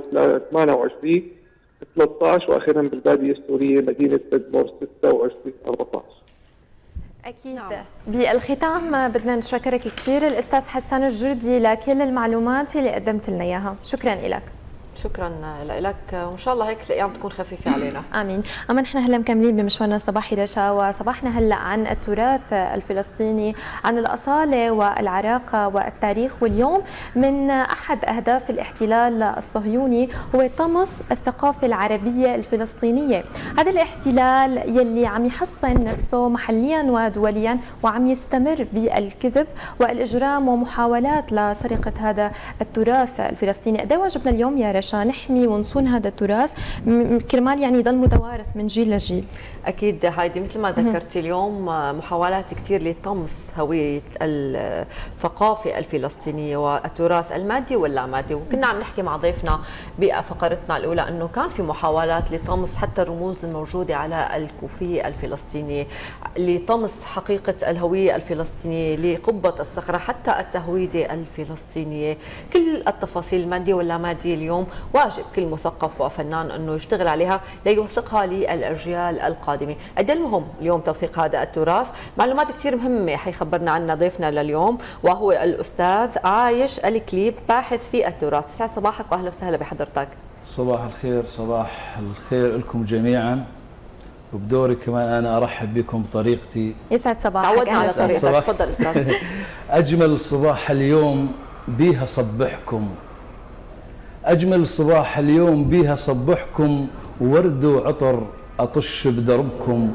28/13 وأخيرا بالبادية السورية مدينة تدمر 26/14. أكيد. بالختام بدنا نشكرك كثير الأستاذ حسان الجردي لكل المعلومات اللي قدمت لنا إياها، شكرا لك. شكرا لك، وان شاء الله هيك الايام تكون خفيفه علينا. امين. اما نحن هلا مكملين بمشوارنا الصباحي رشا، وصباحنا هلا عن التراث الفلسطيني، عن الاصاله والعراقه والتاريخ، واليوم من احد اهداف الاحتلال الصهيوني هو طمس الثقافه العربيه الفلسطينيه. هذا الاحتلال يلي عم يحصن نفسه محليا ودوليا وعم يستمر بالكذب والاجرام ومحاولات لسرقه هذا التراث الفلسطيني. قد ايه واجبنا اليوم يا رشا نحمي ونصون هذا التراث كرمال يعني يضل متوارث من جيل لجيل؟ اكيد هايدي، مثل ما ذكرتي اليوم محاولات كثير لطمس هويه الثقافه الفلسطينيه والتراث المادي واللامادي، وكنا عم نحكي مع ضيفنا بفقرتنا الاولى انه كان في محاولات لطمس حتى الرموز الموجوده على الكوفيه الفلسطينيه، لطمس حقيقه الهويه الفلسطينيه، لقبه الصخره، حتى التهويده الفلسطينيه. كل التفاصيل الماديه واللاماديه اليوم واجب كل مثقف وفنان انه يشتغل عليها ليوثقها للاجيال القادمه. قد المهم اليوم توثيق هذا التراث. معلومات كثير مهمه حيخبرنا عنها ضيفنا لليوم، وهو الاستاذ عايش الكليب، باحث في التراث. سعد صباحك واهلا وسهلا بحضرتك. صباح الخير، صباح الخير لكم جميعا، وبدوري كمان انا ارحب بكم بطريقتي. يسعد صباحك. تعودنا على طريقتك، تفضل استاذ. اجمل صباح اليوم بيها صبحكم، أجمل صباح اليوم بيها صبحكم، ورد وعطر أطش بدربكم،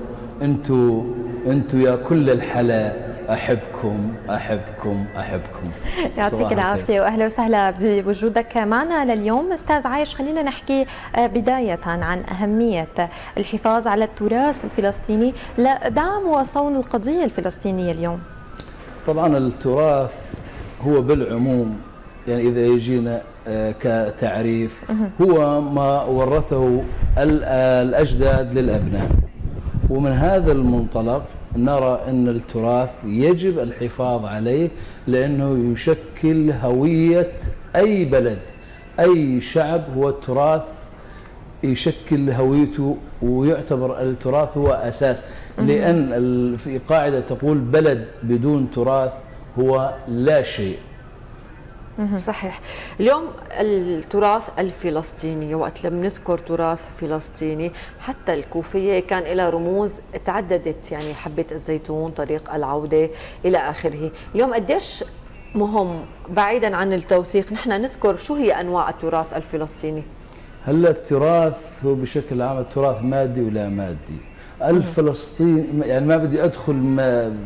انتو يا كل الحلا، أحبكم أحبكم أحبكم. يعطيك العافية وأهلا وسهلا بوجودك معنا لليوم. أستاذ عايش، خلينا نحكي بداية عن أهمية الحفاظ على التراث الفلسطيني لدعم وصون القضية الفلسطينية اليوم. طبعا التراث هو بالعموم، يعني إذا يجينا كتعريف، هو ما ورثه الأجداد للأبناء، ومن هذا المنطلق نرى أن التراث يجب الحفاظ عليه، لأنه يشكل هوية أي بلد، أي شعب. هو التراث يشكل هويته، ويعتبر التراث هو أساس، لأن في قاعدة تقول بلد بدون تراث هو لا شيء. صحيح. اليوم التراث الفلسطيني، وقت لما نذكر تراث فلسطيني حتى الكوفية كان لها رموز تعددت، يعني حبة الزيتون، طريق العودة إلى آخره. اليوم قديش مهم بعيدا عن التوثيق نحن نذكر شو هي أنواع التراث الفلسطيني؟ هلا التراث هو بشكل عام التراث مادي ولا مادي. الفلسطيني يعني ما بدي ادخل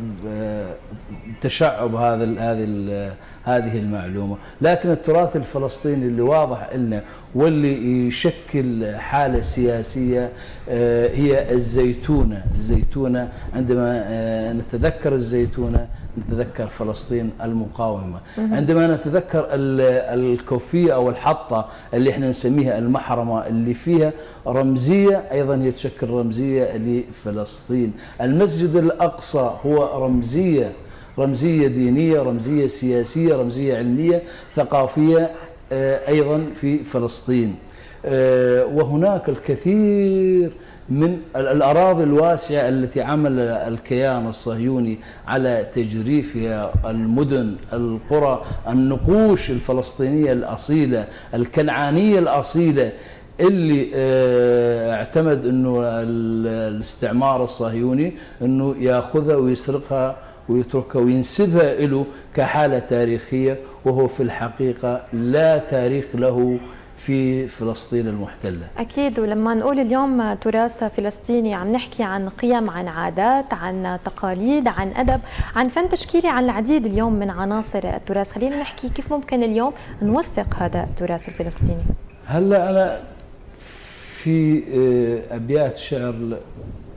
تشعب هذه المعلومه، لكن التراث الفلسطيني اللي واضح لنا واللي يشكل حاله سياسيه هي الزيتونه. الزيتونه عندما نتذكر الزيتونه نتذكر فلسطين المقاومه، عندما نتذكر الكوفيه او الحطه اللي احنا نسميها المحرمه اللي فيها رمزيه، ايضا يتشكل رمزيه لفلسطين. المسجد الاقصى هو رمزيه دينيه، رمزيه سياسيه، رمزيه علميه، ثقافيه ايضا في فلسطين. وهناك الكثير من الأراضي الواسعة التي عمل الكيان الصهيوني على تجريفها، المدن، القرى، النقوش الفلسطينية الأصيلة، الكنعانية الأصيلة، اللي اعتمد أنه الاستعمار الصهيوني أنه يأخذها ويسرقها ويتركها وينسبها له كحالة تاريخية، وهو في الحقيقة لا تاريخ له في فلسطين المحتلة. أكيد. ولما نقول اليوم تراث فلسطيني عم نحكي عن قيم، عن عادات، عن تقاليد، عن أدب، عن فن تشكيلي، عن العديد اليوم من عناصر التراث. خلينا نحكي كيف ممكن اليوم نوثق هذا التراث الفلسطيني. هلا أنا في أبيات شعر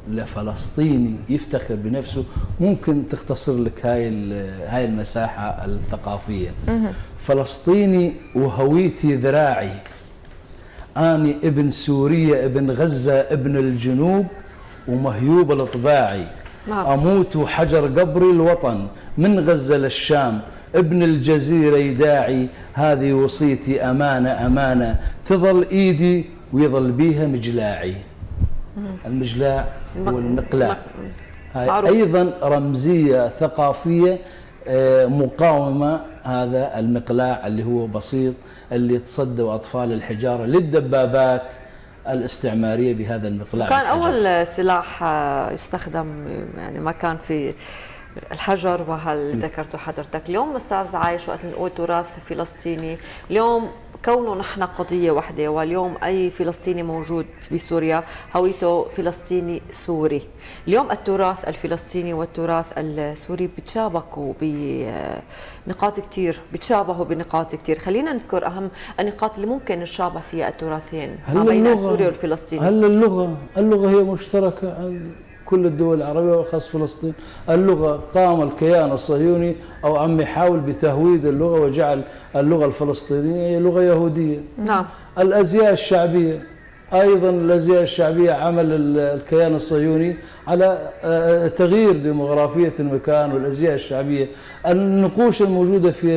لفلسطيني يفتخر بنفسه ممكن تختصر لك هاي المساحة الثقافية. فلسطيني وهويتي ذراعي، أني ابن سوريا ابن غزة ابن الجنوب ومهيوب الطباعي. أموت حجر قبري الوطن من غزة للشام، ابن الجزيرة يداعي. هذه وصيتي أمانة أمانة، تظل إيدي ويظل بيها مجلاعي. المجلاع والمقلاع هاي أيضا رمزية ثقافية مقاومة. هذا المقلاع اللي هو بسيط اللي تصدوا أطفال الحجارة للدبابات الاستعمارية بهذا المقلاع. كان أول سلاح يستخدم، يعني ما كان في الحجر، وهل ذكرته حضرتك. اليوم أستاذ عايش وقت نقول تراث فلسطيني، اليوم كونه نحن قضية واحدة، واليوم أي فلسطيني موجود بسوريا هويته فلسطيني سوري. اليوم التراث الفلسطيني والتراث السوري بيتشابكوا بنقاط كتير، بيتشابهوا بنقاط كتير. خلينا نذكر أهم النقاط اللي ممكن نتشابه فيها التراثين ما بين السوري والفلسطيني. هل اللغة هي مشتركة عند كل الدول العربية وخاص فلسطين. اللغة قام الكيان الصهيوني أو عم يحاول بتهويد اللغة وجعل اللغة الفلسطينية هي لغة يهودية. نعم. الأزياء الشعبية أيضا، الأزياء الشعبية عمل الكيان الصهيوني على تغيير ديموغرافية المكان والأزياء الشعبية. النقوش الموجودة في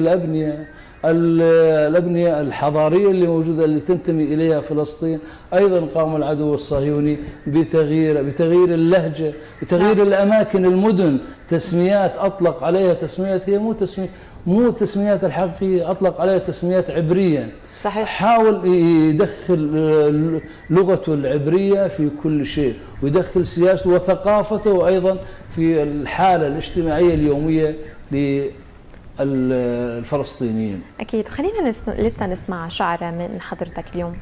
الأبنية الحضارية اللي موجودة اللي تنتمي إليها فلسطين، أيضا قام العدو الصهيوني بتغيير اللهجة، بتغيير الأماكن، المدن، تسميات أطلق عليها تسميات هي مو تسميات الحقيقية، أطلق عليها تسميات عبرية. صحيح. حاول يدخل لغته العبرية في كل شيء، ويدخل سياسته وثقافته وأيضا في الحالة الاجتماعية اليومية الفلسطينيين. أكيد. خلينا لسه نسمع شعر من حضرتك اليوم.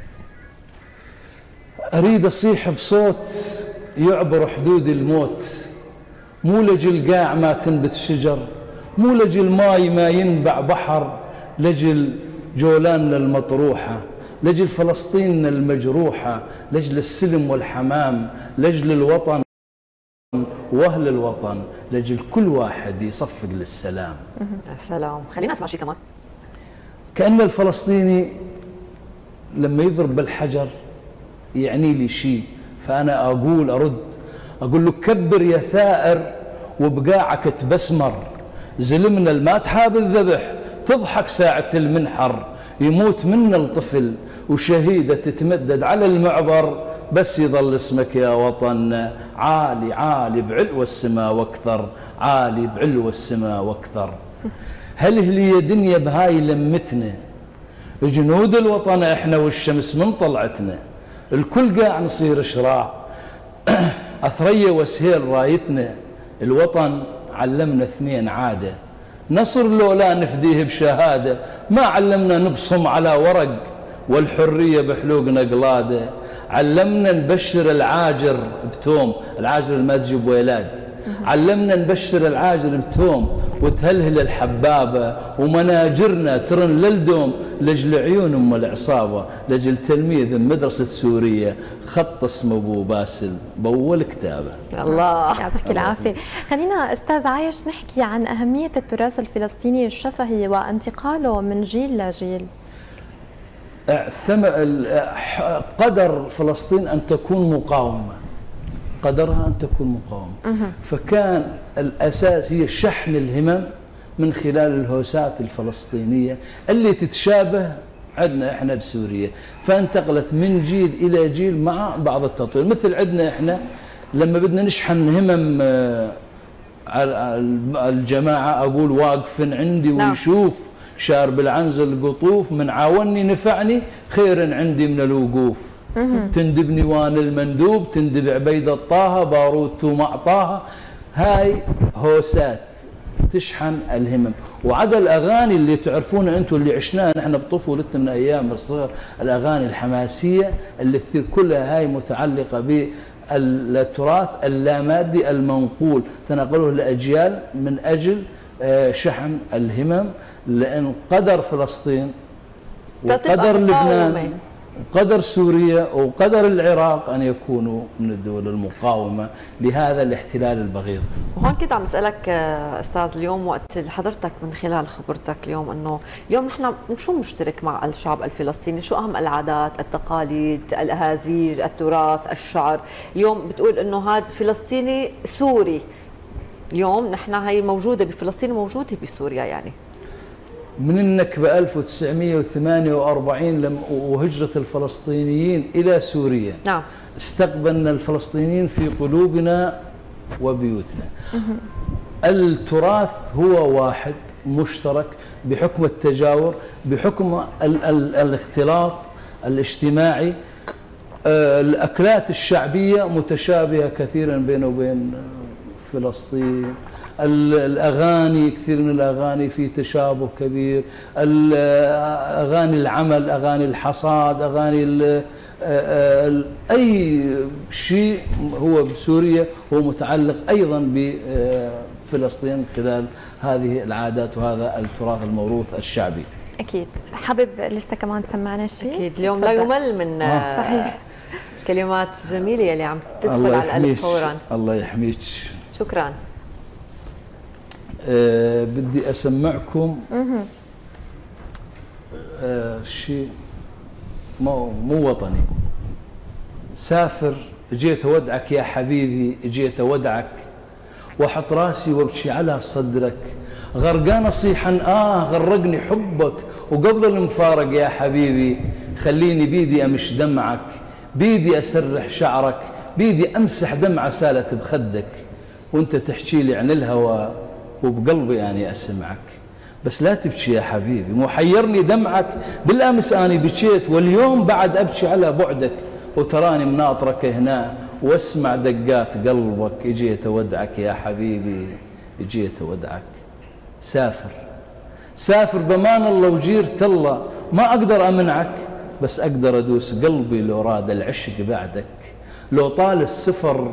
أريد أصيح بصوت يعبر حدود الموت، مو لجل قاع ما تنبت شجر، مو لجل ماي ما ينبع بحر، لجل جولاننا المطروحة، لجل فلسطيننا المجروحة، لجل السلم والحمام، لجل الوطن واهل الوطن، لجل كل واحد يصفق للسلام. يا سلام. خلينا نسمع شيء كمان. كأن الفلسطيني لما يضرب بالحجر يعني لي شيء، فأنا أقول له كبر يا ثائر وبقاعك تبسمر، زلمنا الما تحاب الذبح تضحك ساعة المنحر، يموت منا الطفل وشهيدة تتمدد على المعبر، بس يظل اسمك يا وطن عالي عالي بعلو السماء واكثر، عالي بعلو السماء واكثر. هل هي دنيا بهاي لمتنا، جنود الوطن احنا والشمس من طلعتنا، الكل قاع نصير شراع، اثريا وسهيل رايتنا، الوطن علمنا اثنين عاده، نصر لو لا نفديه بشهاده، ما علمنا نبصم على ورق والحريه بحلوقنا قلاده، علمنا نبشر العاجر بتوم، العاجر ما تجيب ولاد، علمنا نبشر العاجر بتوم وتهلهل الحبابه، ومناجرنا ترن للدوم لجل عيون ام العصابه، لجل تلميذ مدرسه سوريه خط اسمه ابو باسل بول كتابه. الله يعطيك العافيه. خلينا استاذ عايش نحكي عن اهميه التراث الفلسطيني الشفهي وانتقاله من جيل لجيل. قدر فلسطين أن تكون مقاومة، قدرها أن تكون مقاومة، فكان الأساس هي شحن الهمم من خلال الهوسات الفلسطينية اللي تتشابه عندنا إحنا بسوريا، فانتقلت من جيل إلى جيل مع بعض التطوير. مثل عندنا إحنا لما بدنا نشحن همم الجماعة أقول واقف عندي ويشوف شارب العنز القطوف، من عاوني نفعني خير عندي من الوقوف، تندبني وان المندوب، تندب عبيدة طه بارود ثم أعطاها. هاي هوسات تشحن الهمم. وعدا الأغاني اللي تعرفونها أنتم اللي عشناها نحن بطفولتنا من أيام الصغر، الأغاني الحماسية اللي تصير كلها هاي متعلقة بالتراث اللامادي المنقول تنقله الأجيال من أجل شحن الهمم، لأن قدر فلسطين وقدر لبنان قدر سوريا وقدر العراق أن يكونوا من الدول المقاومة لهذا الاحتلال البغيض. وهون كنت عم اسالك استاذ اليوم وقت حضرتك من خلال خبرتك اليوم انه اليوم نحن شو مشترك مع الشعب الفلسطيني؟ شو اهم العادات، التقاليد، الاهازيج، التراث، الشعر؟ اليوم بتقول انه هذا فلسطيني سوري، اليوم نحن هي موجوده بفلسطين وموجوده بسوريا يعني. من النكبة 1948 وهجرة الفلسطينيين إلى سوريا، نعم، استقبلنا الفلسطينيين في قلوبنا وبيوتنا. التراث هو واحد مشترك بحكم التجاور، بحكم الاختلاط الاجتماعي. الأكلات الشعبية متشابهة كثيرا بينه وبين فلسطين. الأغاني، كثير من الأغاني في تشابه كبير. أغاني العمل، أغاني الحصاد، أغاني أي شيء هو بسوريا هو متعلق أيضا بفلسطين خلال هذه العادات وهذا التراث الموروث الشعبي. أكيد. حابب لسه كمان تسمعنا شيء؟ أكيد. اليوم لا يمل من صحيح الكلمات الجميلة اللي عم تدخل على القلب فورا. الله يحميك. شكرا. بدي أسمعكم شيء مو وطني. سافر جيت أودعك يا حبيبي، جيت أودعك وأحط راسي وابكي على صدرك، غرقان صيحا غرقني حبك، وقبل المفارق يا حبيبي خليني بيدي أمش دمعك، بيدي أسرح شعرك، بيدي أمسح دمعة سالت بخدك، وانت تحكي لي عن الهوى وبقلبي أني أسمعك. بس لا تبكي يا حبيبي، محيرني دمعك، بالأمس أني بكيت واليوم بعد أبكي على بعدك، وتراني مناطرك هنا واسمع دقات قلبك، اجيت أودعك يا حبيبي، اجيت أودعك. سافر سافر بمان الله وجيرة الله، ما أقدر أمنعك، بس أقدر أدوس قلبي لو راد العشق بعدك، لو طال السفر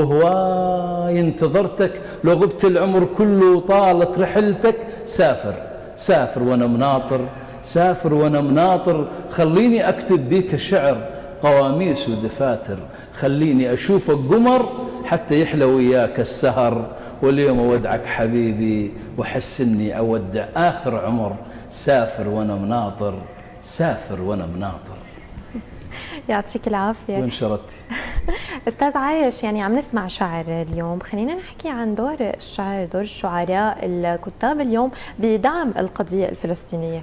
وهواي انتظرتك، لو غبت العمر كله وطالت رحلتك. سافر سافر وانا مناطر، سافر وانا مناطر، خليني اكتب بيك شعر، قواميس ودفاتر، خليني اشوفك قمر حتى يحلى وياك السهر، واليوم اودعك حبيبي واحس اني اودع اخر عمر. سافر وانا مناطر، سافر وانا مناطر. يعطيك العافية. وين شردتي؟ أستاذ عايش، يعني عم نسمع شعر اليوم، خلينا نحكي عن دور الشعر، دور الشعراء الكتاب اليوم بدعم القضية الفلسطينية.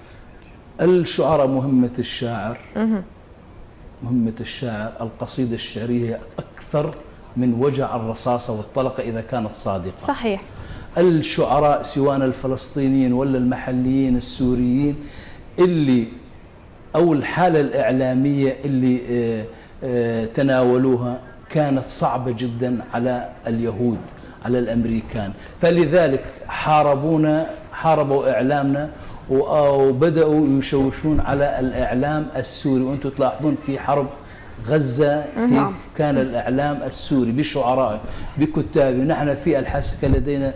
الشعراء مهمة الشاعر، مهمة الشاعر القصيدة الشعرية أكثر من وجع الرصاصة والطلقة إذا كانت صادقة. صحيح. الشعراء سواء الفلسطينيين ولا المحليين السوريين اللي أو الحالة الإعلامية اللي تناولوها كانت صعبة جدا على اليهود، على الأمريكان، فلذلك حاربوا إعلامنا وبدأوا يشوشون على الإعلام السوري. وأنتم تلاحظون في حرب غزة كيف كان الإعلام السوري بشعرائه بكتابه. نحن في الحسكة لدينا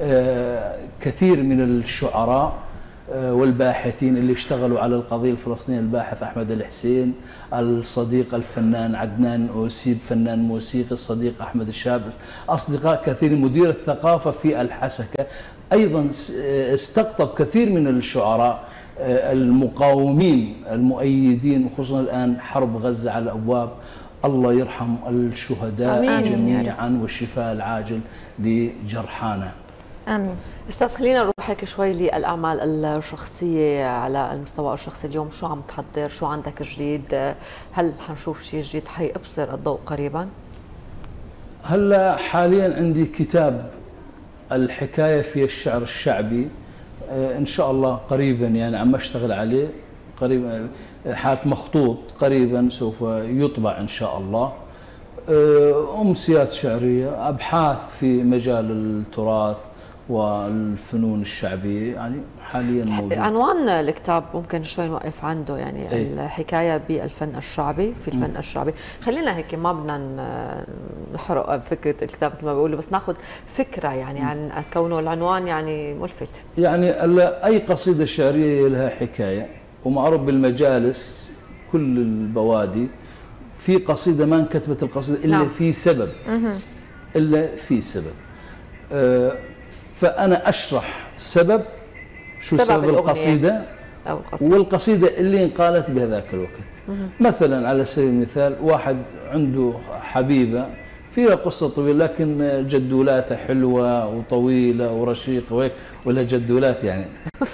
كثير من الشعراء والباحثين اللي اشتغلوا على القضية الفلسطينية، الباحث أحمد الحسين، الصديق الفنان عدنان أوسيب فنان موسيقي، الصديق أحمد الشاب، أصدقاء كثير، مدير الثقافة في الحسكة أيضا استقطب كثير من الشعراء المقاومين المؤيدين، خصوصا الآن حرب غزة على الأبواب. الله يرحم الشهداء جميعا والشفاء العاجل لجرحانا. آمين. أستاذ خلينا نروح هيك شوي للأعمال الشخصية على المستوى الشخصي. اليوم شو عم تحضر؟ شو عندك جديد؟ هل حنشوف شيء جديد حيبصر الضوء قريبا؟ هلا حاليا عندي كتاب الحكاية في الشعر الشعبي، إن شاء الله قريبا يعني عم أشتغل عليه، قريبا حالة مخطوط، قريبا سوف يطبع إن شاء الله. أمسيات شعرية، أبحاث في مجال التراث والفنون الشعبية، يعني حاليا موجود. عنوان الكتاب ممكن شوي نوقف عنده، يعني الحكاية بالفن الشعبي، في الفن الشعبي. خلينا هيك ما بدنا نحرق فكرة الكتاب مثل ما بيقولوا، بس ناخذ فكرة يعني عن كونه العنوان يعني ملفت. يعني أي قصيدة شعرية لها حكاية، ومعروف بالمجالس كل البوادي. في قصيدة ما انكتبت القصيدة إلا نعم. في سبب، إلا في سبب. فأنا أشرح سبب سبب القصيدة أو القصيدة والقصيدة اللي انقالت بهذاك الوقت. مثلا على سبيل المثال واحد عنده حبيبة فيها قصة طويلة لكن جدولاتها حلوة وطويلة ورشيقة وهيك، ولا جدولات يعني.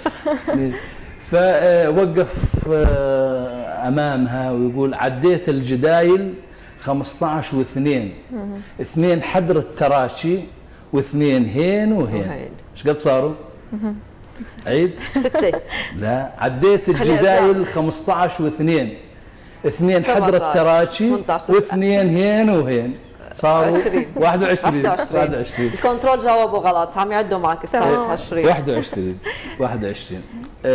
فوقف أمامها ويقول عديت الجدايل 15 واثنين، اثنين حدر التراشي واثنين هين وهين. ايش قد صاروا؟ عيد 6. لا، عديت الجدايل 15 واثنين، اثنين حدر التراشي واثنين هين وهين، صاروا 21. الكنترول جاوبوا غلط، عم يعدوا معك استاذ هالشريط. 21.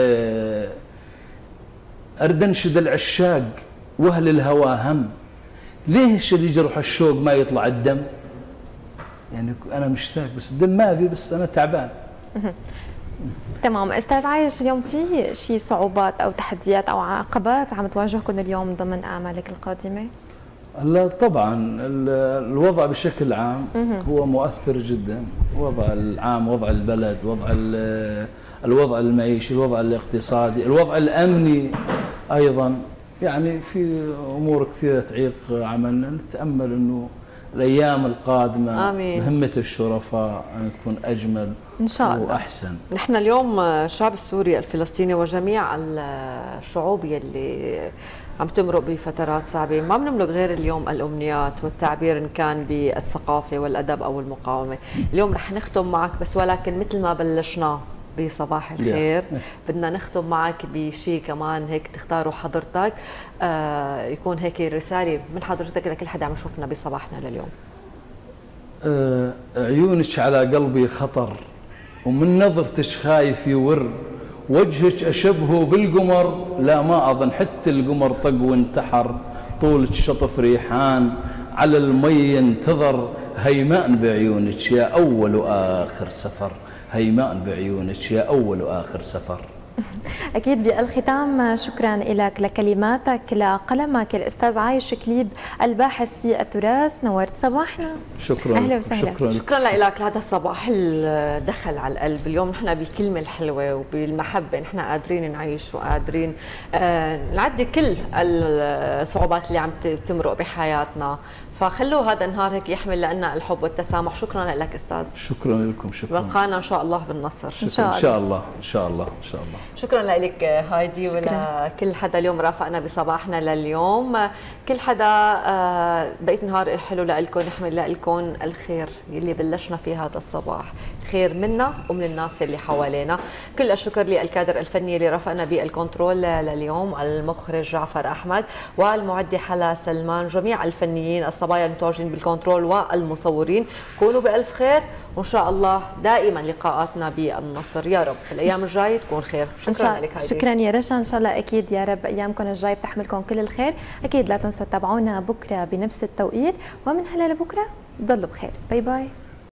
أرد أنشد العشاق وأهل الهوى هم، ليش اللي يجرح الشوق ما يطلع الدم؟ يعني أنا مشتاق بس الدم ما أبي، بس أنا تعبان. تمام. استاذ عايش، اليوم في شيء صعوبات او تحديات او عقبات عم تواجهكم اليوم ضمن اعمالك القادمه؟ لا طبعا، الوضع بشكل عام هو مؤثر جدا، الوضع العام، وضع البلد، الوضع المعيشي، الوضع الاقتصادي، الوضع الامني ايضا، يعني في امور كثيره تعيق عملنا. نتامل انه الايام القادمه مهمه الشرفاء ان تكون اجمل ان شاء الله واحسن. نحن اليوم الشعب السوري الفلسطيني وجميع الشعوب يلي عم تمرق بفترات صعبه، ما بنملك غير اليوم الامنيات والتعبير ان كان بالثقافه والادب او المقاومه. اليوم رح نختم معك بس ولكن مثل ما بلشنا بصباح الخير بدنا نختم معك بشيء كمان هيك تختاروا حضرتك، يكون هيك رساله من حضرتك لكل حدا عم يشوفنا بصباحنا لليوم. عيونك على قلبي خطر، ومن نظرتك خايف يور، وجهك أشبهه بالقمر، لا ما أظن حتى القمر طق وانتحر، طولك شطف ريحان على المي ينتظر، هيماء بعيونك يا أول وآخر سفر، هيماء بعيونك يا أول وآخر سفر. أكيد بالختام شكرا لك لكلماتك لقلمك الأستاذ عايش كليب الباحث في التراث، نورت صباحنا. شكرا. أهلا وسهلا. شكرا لك لهذا الصباح دخل على القلب. اليوم نحن بالكلمة الحلوة وبالمحبة نحن قادرين نعيش وقادرين نعدي كل الصعوبات اللي عم تمرق بحياتنا، فخلوا هذا النهار هيك يحمل لنا الحب والتسامح. شكرا لك استاذ. شكرا لكم. شكرا. بلقانا ان شاء الله بالنصر. ان شاء الله. ان شاء الله. ان شاء الله. شكرا لك هايدي ولكل حدا اليوم رافقنا بصباحنا لليوم. كل حدا بقيت نهار حلو لكم، نحمل لكم الخير اللي بلشنا فيه هذا الصباح، خير منا ومن الناس اللي حوالينا. كل الشكر للكادر الفني اللي رافقنا بالكنترول لليوم، المخرج جعفر احمد والمعدة حلا سلمان، جميع الفنيين الصبايا المتواجدين بالكنترول والمصورين. كونوا بألف خير وإن شاء الله دائما لقاءاتنا بالنصر يا رب. الأيام الجاية تكون خير. شكرا لك هايدي. شكرا يا رشا، إن شاء الله أكيد يا رب أيامكم الجاية بتحملكم كل الخير. أكيد لا تنسوا تتابعونا بكرة بنفس التوقيت، ومن هلا لبكرة ضلوا بخير. باي باي.